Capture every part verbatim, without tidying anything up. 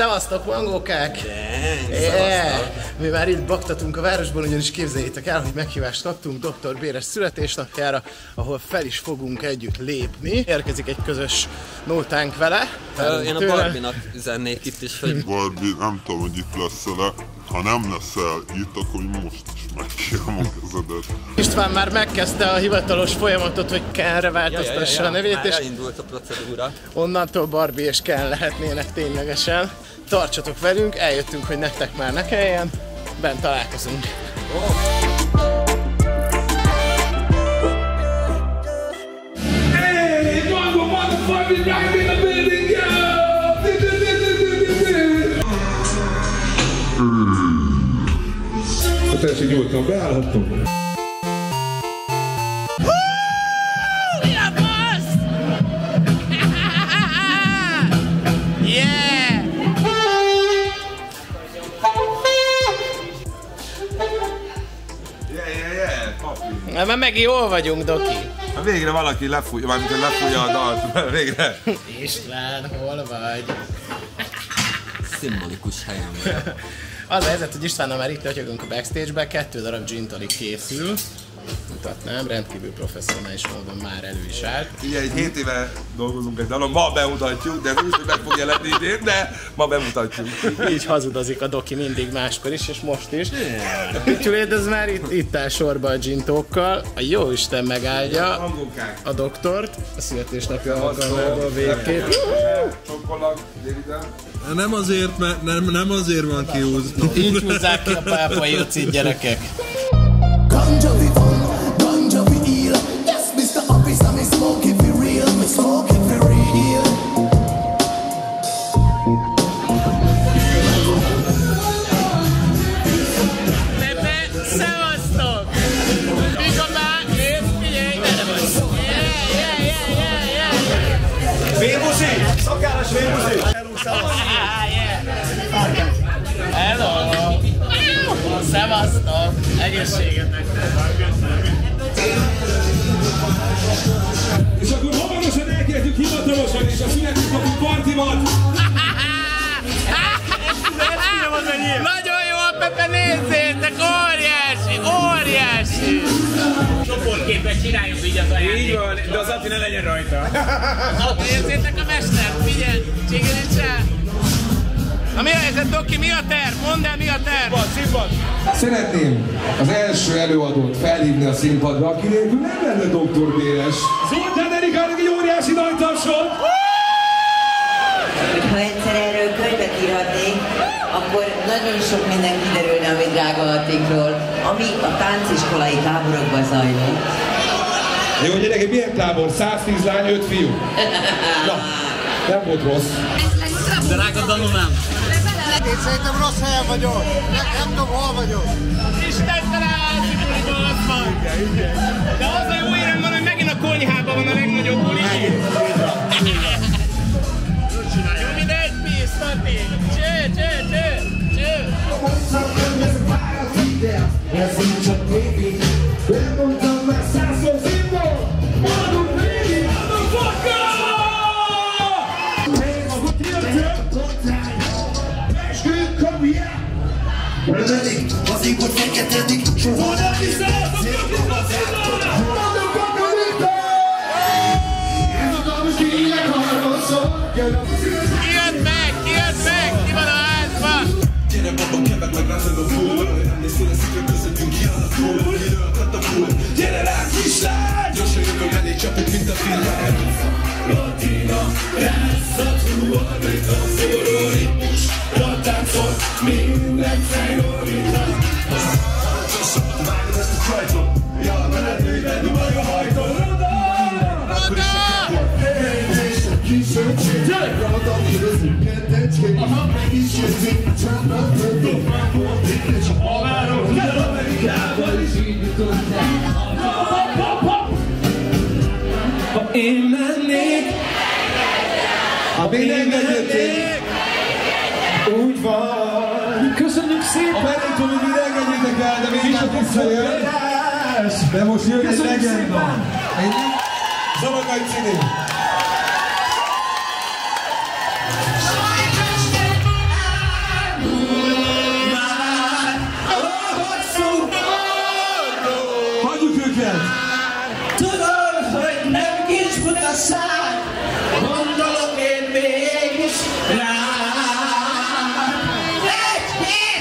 Szevasztok, mangókák! Yeah, Mi már itt baktatunk a városban, ugyanis képzeljétek el, hogy meghívást kaptunk doktor Béres születésnapjára, ahol fel is fogunk együtt lépni. Érkezik egy közös nótánk vele. Én a Barbie-nak üzennék itt is, hogy... Barbie, nem tudom, hogy itt lesz-e, ha nem leszel itt, akkor most is megkérem a kezedet. István már megkezdte a hivatalos folyamatot, hogy Kenre változtassa ja, ja, ja, a nevét, már és elindult a procedúra. Onnantól Barbie és Ken lehetnének ténylegesen. Tartsatok velünk, eljöttünk, hogy nektek már ne kelljen. Bent találkozunk. Oh. Hey, Mongo motherfucking right in the building, yo! Teljesen nyújtan beállhattunk. Mi a bassz? Yeah! Yeah, yeah, yeah, papi. Na, már megint jól vagyunk, Doki. Na végre valaki lefújja, mármint hogy lefújja a dalt, végre. István, hol vagy? Szimbolikus helyen vagy. Az a helyzet, hogy Istvánnal már itt ötyögünk a backstage-be, kettő darab gin tonic készül. Mutatnám, rendkívül professzionális módon már elő is állt. Ugye egy hét éve dolgozunk egy dalon, ma bemutatjuk, de ez úgy, hogy meg fog jelenni idén, de ma bemutatjuk. Így hazudozik a Doki mindig máskor is, és most is. A Pityuléd ez már itt, itt áll sorba a gin-tókkal. A jóisten megáldja a doktort, a születésnapja alkalmából végképp. Csokkolak, David-en. Nem azért, mert nem, nem azért van kihúzva. Így húzzák ki a pápai ocit, gyerekek. Ganja we on, ganja we heal. Yes, mister Officer, me smoke if we real, me smoke if we real. Pepe, szevasztok! Bigabá, nézd, figyelj, erre vagy! Yeah, yeah, yeah, yeah, yeah! Vérbuzi! Szakállas vérbuzi! Hello! Szevasztok! Egészségetek! És akkor hamarosan elkezdjük hivatalosan és a születésnapi partival! Nagyon jó a Pepe, nézzétek! Óriási! Óriási! Csoportképet csináljuk így az ajándékot. Így van, de az Ati ne legyen rajta! Érzétek a mestert? Figyelj! Csigiricsel! Na mi a helyzet, Doki? Mi a terv? Mondd el, mi a terv? Színpad! Szeretném az első előadót felhívni a színpadra, aki nélkül nem lenne doktor Béres. Zoltán Erikának egy óriási nagy tapsot! Ha egyszer erről könyvet írhatnék, akkor nagyon sok minden kiderülne a mi drága Attikról, ami a tánciskolai táborokban zajlott. Jó, gyerekek, milyen tábor? száztíz lány, öt fiú. Na, nem volt rossz. Drága Danulám! Én szerintem rossz helyen vagyok. Nem tudom, hol vagyok. Isten találkozik, hogy az van! De az a jó érem van, hogy megint a konyhában van a legnagyobb buli. Jó, mindegy, peace, Tati! Cső, cső, cső, cső! Az égott feketedik, soha nem hiszem, hogy Kijött meg, kijött meg, ki van a házban? Gyere babban, kevek meg rázad a fúr. Emlékszel a szívem, közöttünk kialakul. Miről katapul? Gyere rá, kislány! Gyorsan jövök elé, csapok, mint a film. Latina, rászatú, amit a forró ritmus. Ratáncol, minden fejlórítan. Gyorsan, vágod ezt a csajtot. Ja, menetőben dugaj a hajtó. Roda! Roda! Gyere! Rada, érezünk kettecskét. Aha, meg is jönzik, csak nem többé. És a havárom, kell Amerikával is így jutották. Ha én mennék, Ha még nem menjetek, úgy van. Köszönjük szépen! a menítől, hogy idegedjétek el, de még nem visszajön. De most jön egy legenda. Zamagai Cini.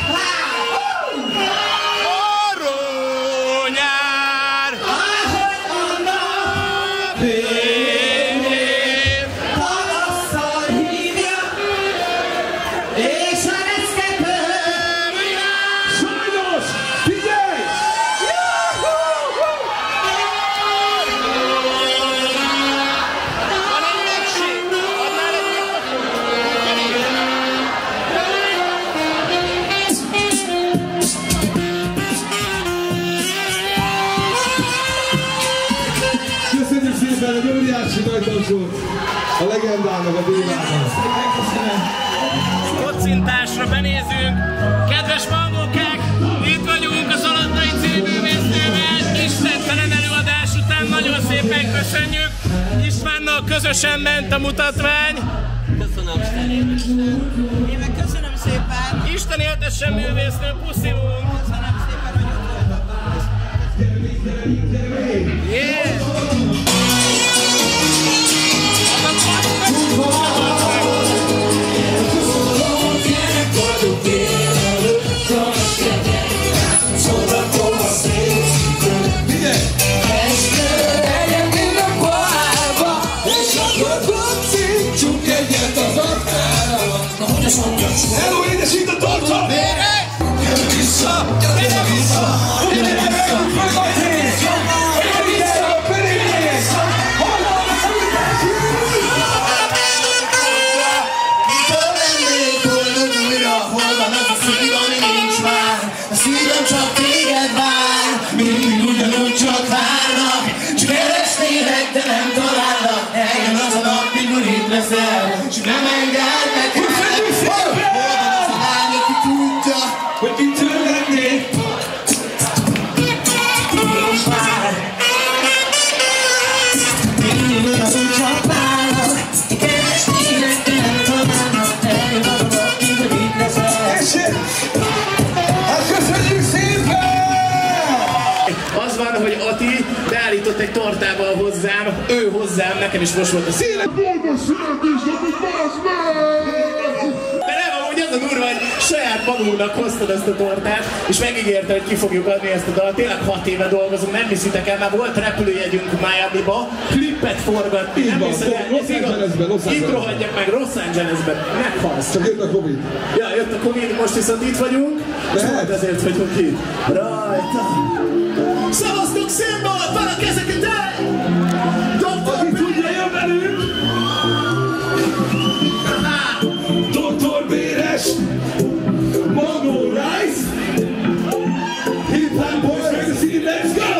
Aranyár! Ahogy a nap végén tavasszal hívja, és a reszkető Sajnos! Figyelj! Van egy megség! Adnál egy Köszönjük szépen egy óriási nagy tapsot a legendának, a Bélának. kocintásra benézünk. Kedves mangókák, itt vagyunk a Zalandai cíművésznővel. Istentelen előadás után nagyon szépen köszönjük. Istvánnal közösen ment a mutatvány. Köszönöm szépen. Én meg köszönöm szépen. Isten éltessen művésznő, puszilunk. Köszönöm szépen, hogy ott voltatok. Yeah. Hello, édesít a torta! Gyere vissza! Gyere vissza! Gyere vissza! Gyere vissza! Mitől lennék boldog újra? Hol van az a szív, ami nincs már? A szívem csak téged vár. Mindig ugyanúgy csak várnak. Csak keresnélek, de nem találnak. Eljön az a nap, mikor itt leszel. Csak nem engedd nekem. Hogy mit történik? Most már mindig azon csak várnak. Keresnélek, de nem találnak. Eljön az a nap, mikor itt leszel. Hát köszönjük szépen! Az van, hogy Ati beállított egy tortával hozzám, ő hozzám, nekem is most volt a széle. Boldog születésnapot, bazd meg! De nem, amúgy az a durva, hogy saját magunknak hoztad ezt a tortát, és megígérte, hogy ki fogjuk adni ezt a dalt. Tényleg hat éve dolgozunk, nem hiszitek el, már volt repülőjegyünk Miami-ba, klippet forgatni, nem hiszed el. Los Angelesben, Los Angelesben. Itt rohadjak meg, Los Angelesben, meghalsz. Csak jött a Covid. Ja, jött a Covid, most viszont itt vagyunk, és pont ezért vagyunk itt. Rajta! Szavaztok színból, fel a kezeket el! doktor Tudja, jön velünk! doktor Béres! Mango Rice! Hip Hop Boys Magazine, let's go!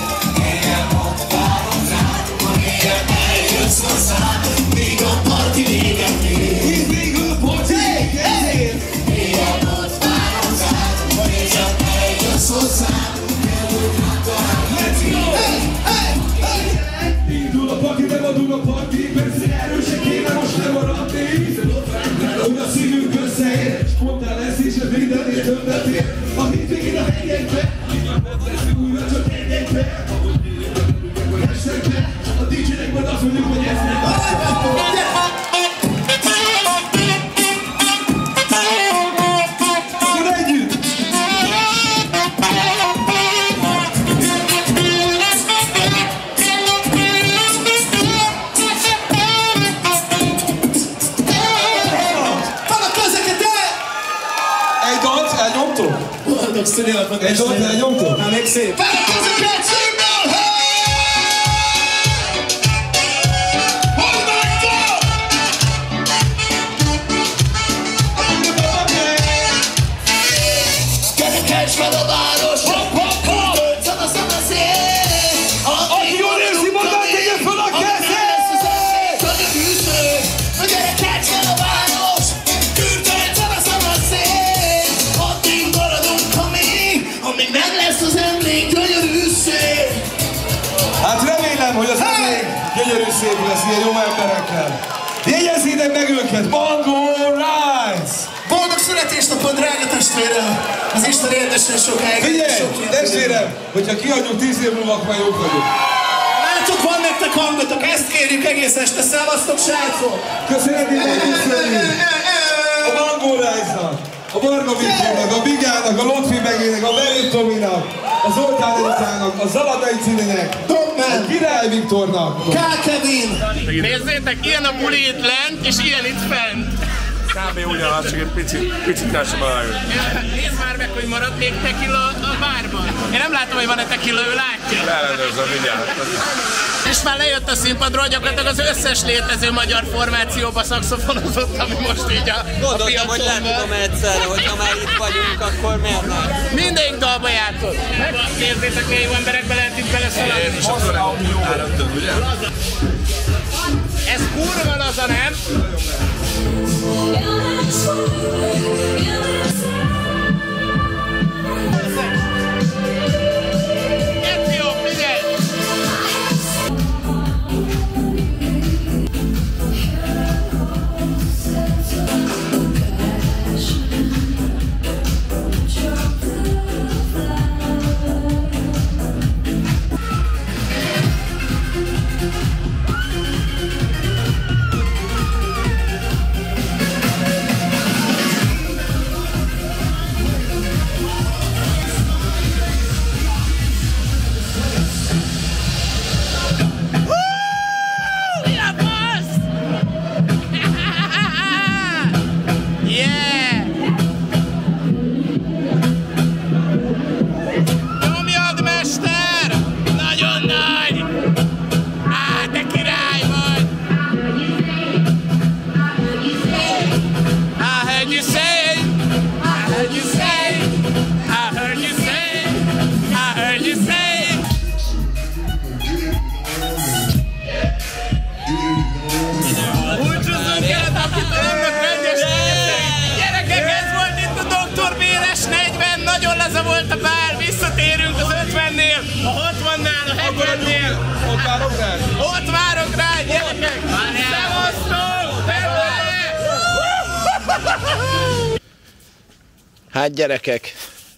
Még a parti véget ér. Még a parti véget ér. Milyen ott várom rád, hogy csak eljössz hozzám. Let's go! Hey, hey, hey! Indul a parti, bevadul a parti, persze erősek kéne most nem maradni. Hogy a szívünk összeér, spontán lesz és ez mindenért többet ér. A hétvégén a hegyekbe, leszünk újra csak egyekbe. Estekbe, a dé jének majd azt mondjuk, hogy ez nem az. Akkor együtt! Egy dalt elnyomtok? Boldog szülinapot! Egy dalt elnyomtok? Na, még szép! Kerekedj fel a város, töltsön a szem a szél. Aki jól érzi magát, tegye fel a kezét! Kerekedj fel a város, töltsön a szem a szél. Addig maradunk, amíg, amíg nem lesz az emlék gyönyörű szél. Hát remélem, hogy az emlék gyönyörű szép lesz ilyen jó emberekkel. Jegyezzétek meg őket, Mango Rice! Boldog születésnapod, drága testvérem! Az Isten éltessen sokáig. Figyelj, testvérem, hogyha kihagyjuk tíz év múlva, akkor jók vagyunk. Látok, van nektek hangotok, ezt kérjük egész este, szevasztok, srácok! Köszönhetnél megköszönni a Mango Rice-nak. a Varga Viktornak, a Bigának, a Lotfi Megének, a Verét Tominak, a Zoltán Editának, a Zaladai Cininek, a Király Viktornak, K. Kevin! Nézzétek, ilyen a buli itt lent, és ilyen itt fent. Kb. Ugyanaz, csak egy picit, picit el sem elájult. Nézd már meg, hogy maradt még tequila a bárban. Én nem látom, hogy van-e tequila, ő látja. Leellenőrzöm mindjárt. És már lejött a színpadról, gyakorlatilag az összes létező magyar formációba szaxofonozott, ami most így a, a piacon hogy nem tudom egyszerre, hogy ha már itt vagyunk, akkor miért nem? Mindegyik dalba játszott. Nézzétek, milyen jó emberekbe lehet itt beleszaladni. És akkor elröntön, ugye? Ez kurva laza, nem? Ez jó, figyelj! Volt a bár, visszatérünk az ötvennél, a hatvannál, a hetvennél. Ott várok rá? Ott várok rá, gyerekek! Szevasztok! Hát gyerekek.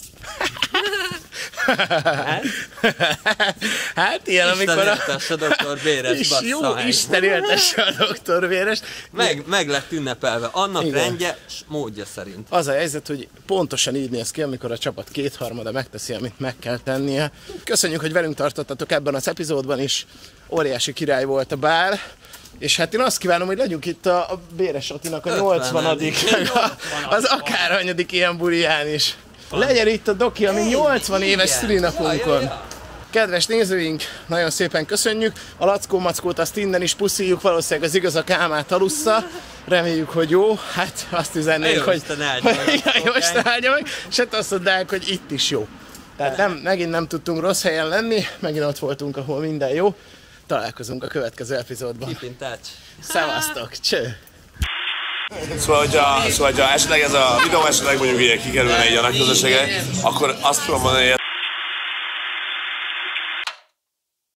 Hát ilyen, amikor a... Isten éltesse a doktor Véres, bassza Jó, meg. Isten éltesse a doktor Véres. Meg, meg lett ünnepelve, annak Igen. rendje s módja szerint. Az a helyzet, hogy pontosan így néz ki, amikor a csapat kétharmada megteszi, amit meg kell tennie. Köszönjük, hogy velünk tartottatok ebben az epizódban is. Óriási király volt a bár. És hát én azt kívánom, hogy legyünk itt a, a Béres Attinak a nyolcvanadik az akárhanyadik ilyen buliján is. Legyen itt a Doki, ami nyolcvan éves szülinapunkon. Kedves nézőink, nagyon szépen köszönjük. A Lackó Mackót azt innen is puszíjuk, valószínűleg az igaz a Kámát alussza. Reméljük, hogy jó. Hát azt üzennénk, hogy... Jó Isten áldja meg. És hát azt mondták, hogy itt is jó. Tehát nem, megint nem tudtunk rossz helyen lenni, megint ott voltunk, ahol minden jó. Találkozunk a következő epizódban. Keep in touch. Szevasztok, cső! Szóval, hogyha, szóval, hogyha esetleg ez a videó esetleg mondjuk így kikerülne így a nagy közösségre, akkor azt tudom mondani, hogy